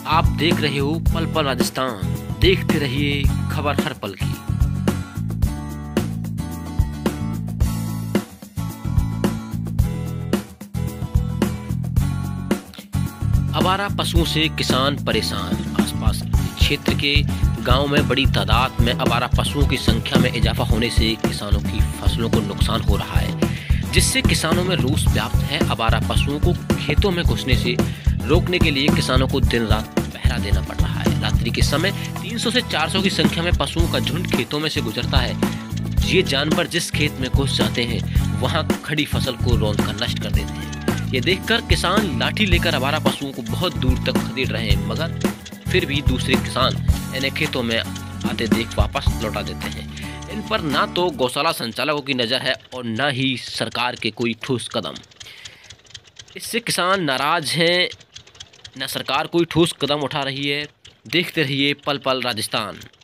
आप देख रहे हो पल पल राजस्थान, देखते रहिए खबर हर पल की। आवारा पशुओं से किसान परेशान। आसपास क्षेत्र के गांव में बड़ी तादाद में आवारा पशुओं की संख्या में इजाफा होने से किसानों की फसलों को नुकसान हो रहा है, जिससे किसानों में रोष व्याप्त है। आवारा पशुओं को खेतों में घुसने से रोकने के लिए किसानों को दिन रात पहरा देना पड़ रहा है। रात्रि के समय 300 से 400 की संख्या में पशुओं का झुंड खेतों में से गुजरता है। ये जानवर जिस खेत में घुस जाते हैं वहां खड़ी फसल को रौंदकर नष्ट कर देते हैं। ये देखकर किसान लाठी लेकर आवारा पशुओं को बहुत दूर तक खदेड़ रहे हैं, मगर फिर भी दूसरे किसान इन्हें खेतों में आते देख वापस लौटा देते हैं। इन पर ना तो गौशाला संचालकों की नज़र है और न ही सरकार के कोई ठोस कदम। इससे किसान नाराज हैं, न सरकार कोई ठोस कदम उठा रही है। देखते रहिए पल पल राजस्थान।